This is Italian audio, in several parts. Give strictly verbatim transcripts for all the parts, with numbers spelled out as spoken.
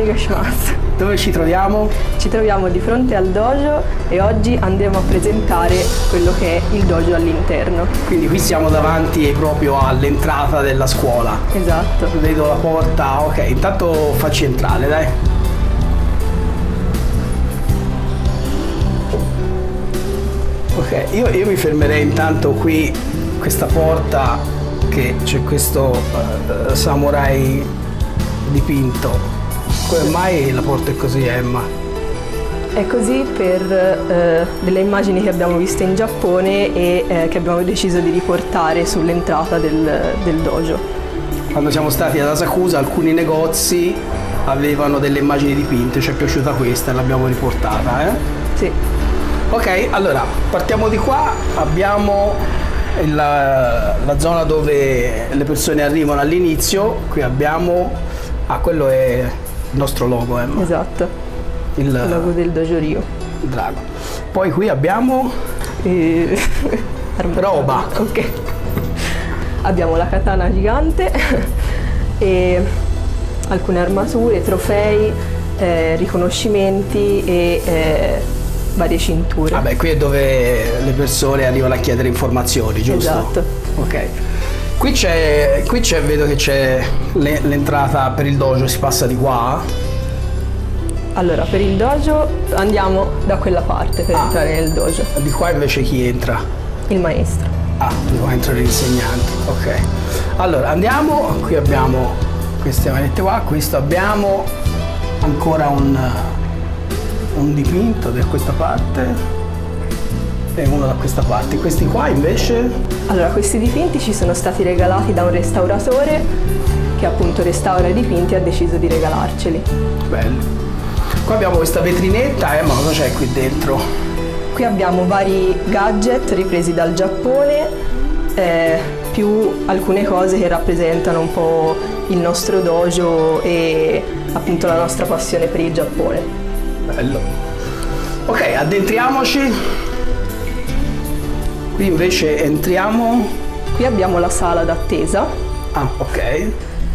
Onegaishimasu. Dove ci troviamo? Ci troviamo di fronte al dojo e oggi andremo a presentare quello che è il dojo all'interno. Quindi qui siamo davanti proprio all'entrata della scuola. Esatto. Vedo la porta, ok, intanto facci entrare, dai. Ok, io, io mi fermerei intanto qui, questa porta, che c'è questo uh, samurai dipinto. Come mai la porta è così, Emma? È così per eh, delle immagini che abbiamo visto in Giappone e eh, che abbiamo deciso di riportare sull'entrata del, del dojo. Quando siamo stati ad Asakusa alcuni negozi avevano delle immagini dipinte, ci è piaciuta questa e l'abbiamo riportata, eh? Sì. Ok, allora partiamo di qua, abbiamo la, la zona dove le persone arrivano all'inizio, qui abbiamo, ah quello è il nostro logo, Emma. Esatto, il, il logo del dojo Ryu. Il drago. Poi qui abbiamo e... roba. Ok. Abbiamo la katana gigante e alcune armature, trofei, eh, riconoscimenti e eh, varie cinture. Vabbè, qui è dove le persone arrivano a chiedere informazioni, giusto? Esatto. Ok. Qui c'è, qui c'è, vedo che c'è l'entrata per il dojo, si passa di qua? Allora, per il dojo andiamo da quella parte per ah, entrare nel dojo. Di qua invece chi entra? Il maestro. Ah, di qua entrano gli insegnanti, ok. Allora, andiamo, qui abbiamo queste manette qua, questo abbiamo ancora un, un dipinto da questa parte. E uno da questa parte. Questi qua invece? Allora, questi dipinti ci sono stati regalati da un restauratore che appunto restaura i dipinti e ha deciso di regalarceli. Bello. Qua abbiamo questa vetrinetta, eh, ma cosa c'è qui dentro? Qui abbiamo vari gadget ripresi dal Giappone, eh, più alcune cose che rappresentano un po' il nostro dojo e appunto la nostra passione per il Giappone. Bello. Ok, addentriamoci. Qui invece entriamo. Qui abbiamo la sala d'attesa. Ah, ok.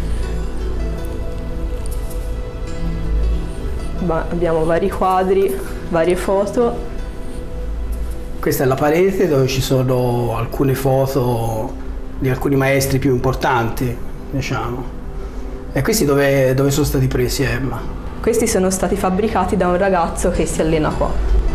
Ma abbiamo vari quadri, varie foto. Questa è la parete dove ci sono alcune foto di alcuni maestri più importanti, diciamo. E questi dove, dove sono stati presi, Emma? Questi sono stati fabbricati da un ragazzo che si allena qua.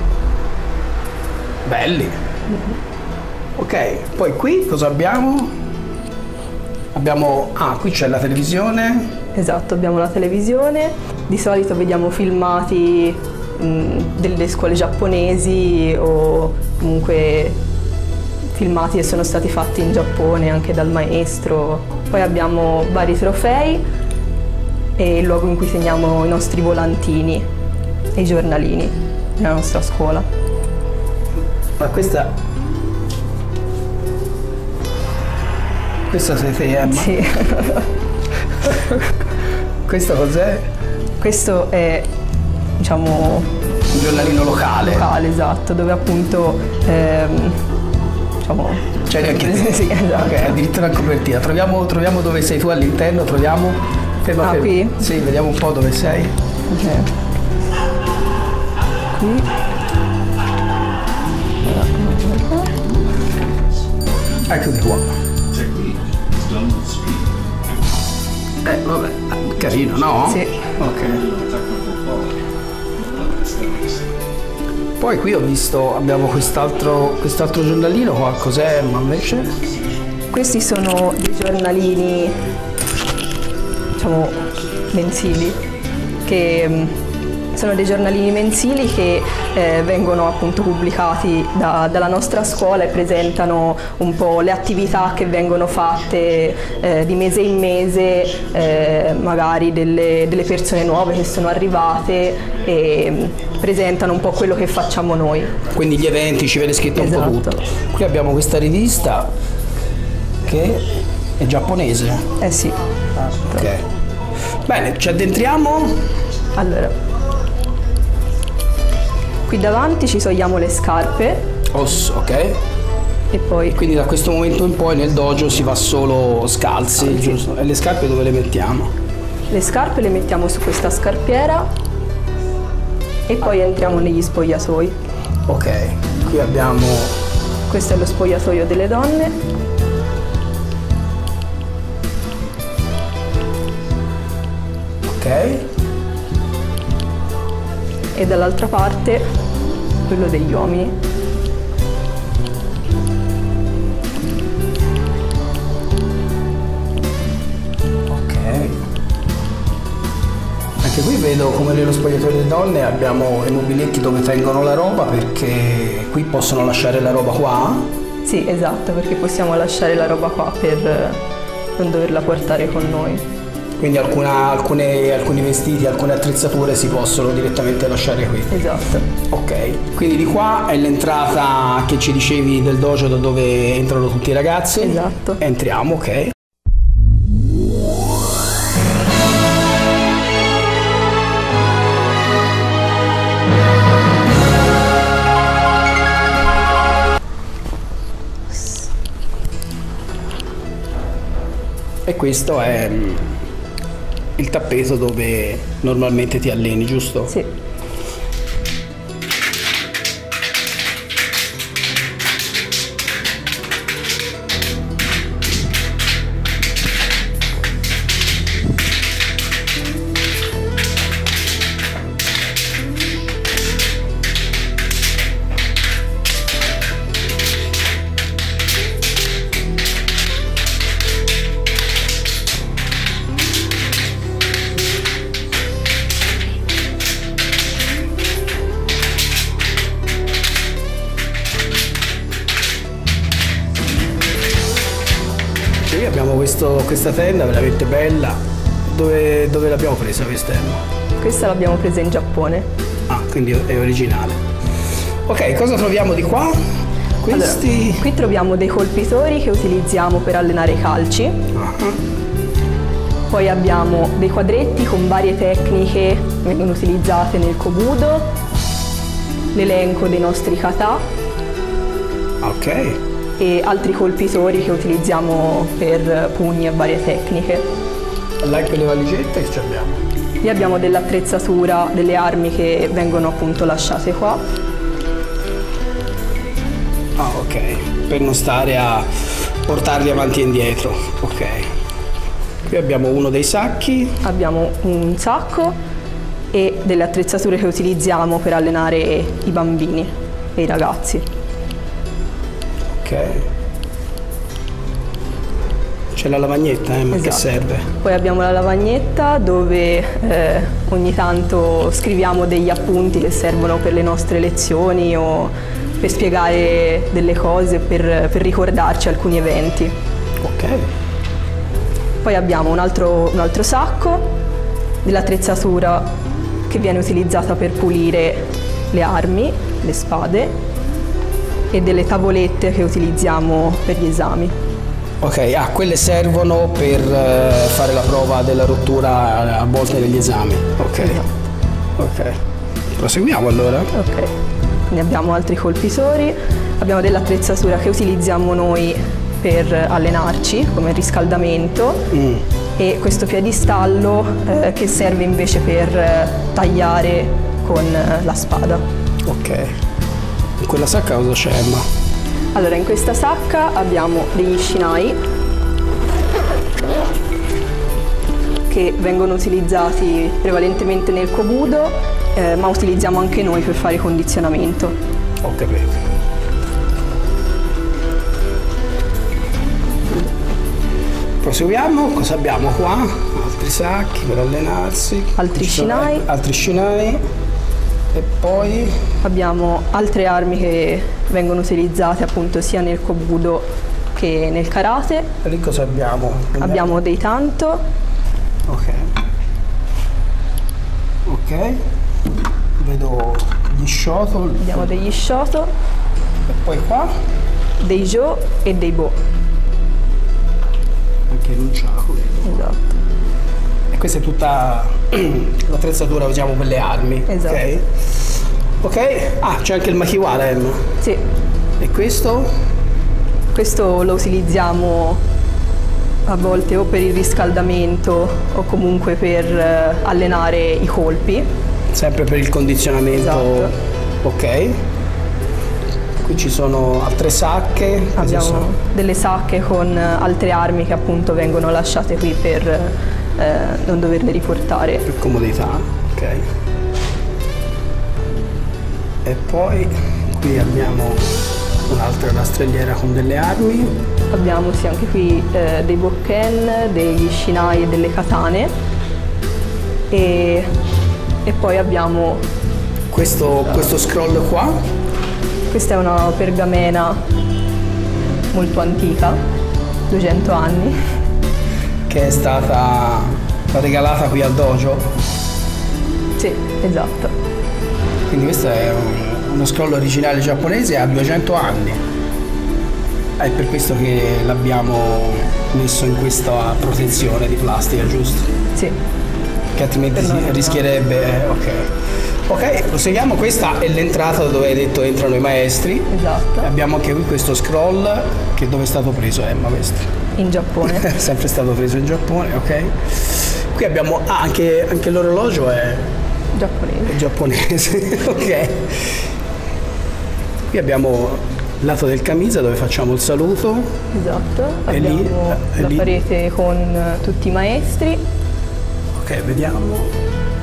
Belli. Mm-hmm. Ok, poi qui cosa abbiamo? Abbiamo, ah, qui c'è la televisione. Esatto, abbiamo la televisione. Di solito vediamo filmati mh, delle scuole giapponesi o comunque filmati che sono stati fatti in Giappone anche dal maestro. Poi abbiamo vari trofei e il luogo in cui teniamo i nostri volantini e i giornalini nella nostra scuola. Ma questa... Questa sei te, Emma? Sì. Questo cos'è? Questo è, diciamo... un giornalino locale. Locale, esatto, dove appunto, ehm, diciamo... Cioè anche te? Sì, esatto. Ok, addirittura in copertina. Troviamo, troviamo dove sei tu all'interno, troviamo... Ferma, ah, ferma. Qui? Sì, vediamo un po' dove sei. Ok. Qui. Eccoti qua. Eh, vabbè, carino, no? Sì. Ok. Poi qui ho visto, abbiamo quest'altro quest'altro giornalino qua, cos'è, ma invece? Questi sono dei giornalini, diciamo, mensili, che mh, sono dei giornalini mensili che eh, vengono appunto pubblicati da, dalla nostra scuola e presentano un po' le attività che vengono fatte eh, di mese in mese, eh, magari delle, delle persone nuove che sono arrivate e mh, presentano un po' quello che facciamo noi. Quindi gli eventi, ci viene scritto esatto. un po' tutto. Qui abbiamo questa rivista che è giapponese. Eh sì. Ah, ok. Bene, ci addentriamo. Allora. Qui davanti ci togliamo le scarpe. Oss, ok. E poi... Quindi da questo momento in poi nel dojo si va solo scalzi, Scalzi. giusto? E le scarpe dove le mettiamo? Le scarpe le mettiamo su questa scarpiera e poi entriamo negli spogliatoi. Ok, qui abbiamo... Questo è lo spogliatoio delle donne. Ok. E dall'altra parte quello degli uomini. Ok. Anche qui vedo come nello spogliatoio delle donne abbiamo i mobiletti dove tengono la roba, perché qui possono lasciare la roba qua. Sì, esatto, perché possiamo lasciare la roba qua per non doverla portare con noi. Quindi alcuna, alcune, alcuni vestiti, alcune attrezzature si possono direttamente lasciare qui. Esatto. Ok, quindi di qua è l'entrata che ci dicevi del dojo, da dove entrano tutti i ragazzi. Esatto. Entriamo, ok. E questo è il tappeto dove normalmente ti alleni, giusto? Sì. Qui abbiamo questo, questa tenda veramente bella. Dove, dove l'abbiamo presa questa? Questa l'abbiamo presa in Giappone. Ah, quindi è originale. Ok, cosa troviamo di qua? Questi... Allora, qui troviamo dei colpitori che utilizziamo per allenare i calci. Uh-huh. Poi abbiamo dei quadretti con varie tecniche che vengono utilizzate nel kobudo, l'elenco dei nostri kata. Ok. E altri colpitori che utilizziamo per pugni e varie tecniche. Là in quelle valigette che abbiamo? Lì abbiamo dell'attrezzatura, delle armi che vengono appunto lasciate qua. Ah, ok, per non stare a portarli avanti e indietro. Ok. Qui abbiamo uno dei sacchi. Abbiamo un sacco e delle attrezzature che utilizziamo per allenare i bambini e i ragazzi. Ok. C'è la lavagnetta, eh, ma Esatto. che serve? Poi abbiamo la lavagnetta dove eh, ogni tanto scriviamo degli appunti che servono per le nostre lezioni o per spiegare delle cose, per, per ricordarci alcuni eventi. Ok. Poi abbiamo un altro, un altro sacco dell'attrezzatura che viene utilizzata per pulire le armi, le spade, e delle tavolette che utilizziamo per gli esami. Ok, ah, quelle servono per eh, fare la prova della rottura a volte degli esami. Ok. Esatto. Ok. Proseguiamo allora. Ok, quindi abbiamo altri colpitori, abbiamo dell'attrezzatura che utilizziamo noi per allenarci come riscaldamento Mm. e questo piedistallo eh, che serve invece per eh, tagliare con eh, la spada. Ok. In quella sacca cosa c'è, Emma? Allora, in questa sacca abbiamo degli shinai che vengono utilizzati prevalentemente nel kobudo, eh, ma utilizziamo anche noi per fare condizionamento. Ho capito. Proseguiamo, cosa abbiamo qua? Altri sacchi per allenarsi. Altri Ci sono- shinai. Altri shinai. E poi Abbiamo altre armi che vengono utilizzate appunto sia nel kobudo che nel karate. lì cosa abbiamo? Abbiamo dei tanto, Ok. Ok. Vedo gli shuttle. abbiamo degli shoto, E poi qua dei jo e dei bo. anche il nunciaco. Esatto. E questa è tutta l'attrezzatura che usiamo per le armi. Esatto. Ok. Ok. Ah, c'è anche il makiwara, Emma. Sì, E questo? questo lo utilizziamo a volte o per il riscaldamento o comunque per eh, allenare i colpi. Sempre per il condizionamento. Esatto. Ok. Qui ci sono altre sacche. Abbiamo sono? delle sacche con altre armi che appunto vengono lasciate qui per eh, non doverle riportare. Per comodità, ok. E poi qui abbiamo un'altra rastrelliera con delle armi. Abbiamo sì anche qui eh, dei bokken, degli shinai e delle katane. E, e poi abbiamo questo, questo scroll qua. Questa è una pergamena molto antica, duecento anni. Che è stata regalata qui al dojo. Sì, esatto. Quindi questo è un, uno scroll originale giapponese, ha duecento anni. È per questo che l'abbiamo messo in questa protezione di plastica, giusto? Sì. Che altrimenti si rischierebbe. Eh, ok. Ok, proseguiamo. Questa è l'entrata dove hai detto entrano i maestri. Esatto. E abbiamo anche qui questo scroll che dove è stato preso, Emma, questo? In Giappone. È sempre stato preso in Giappone, ok. Qui abbiamo ah, anche, anche l'orologio è giapponese. È giapponese, ok. Qui abbiamo il lato del camisa dove facciamo il saluto. Esatto. E abbiamo lì, e la lì. parete con tutti i maestri. Ok, vediamo.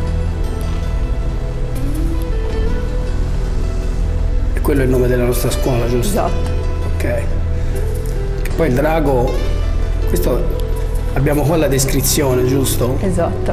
E quello è il nome della nostra scuola, giusto? Esatto. Ok. Poi il drago, questo abbiamo qua la descrizione, giusto? Esatto.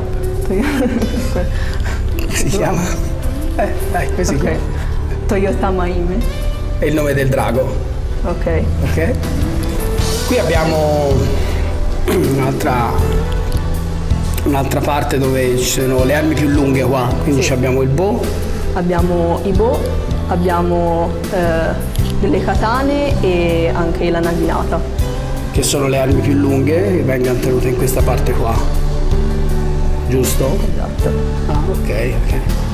Si chiama? Eh, dai, così. Ok. Toyota Maime. È il nome del drago. Ok. Ok. Qui abbiamo un'altra un'altra parte dove ci sono le armi più lunghe qua, quindi Sì. abbiamo il bow. Abbiamo i bo, abbiamo eh, delle katane e anche la naginata. Che sono le armi più lunghe che vengono tenute in questa parte qua, giusto? Esatto. Ah, ok, ok.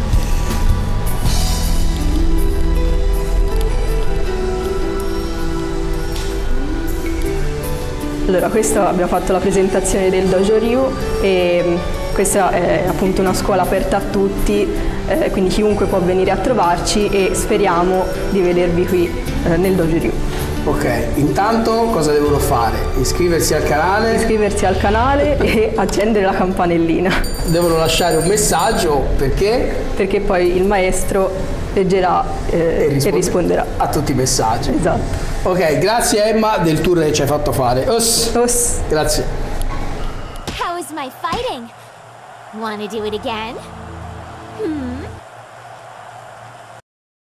Allora, questa abbiamo fatto la presentazione del Dojo Ryu e questa è appunto una scuola aperta a tutti, eh, quindi chiunque può venire a trovarci e speriamo di vedervi qui eh, nel Dojo Ryu. Ok, intanto cosa devono fare? Iscriversi al canale? Iscriversi al canale e accendere la campanellina. Devono lasciare un messaggio perché? Perché poi il maestro leggerà eh, E, e risponde- risponderà. a tutti i messaggi. Esatto. Ok, grazie Emma del tour che ci hai fatto fare. Os. Os. Grazie. How was my fighting? Wanna do it again? Hmm.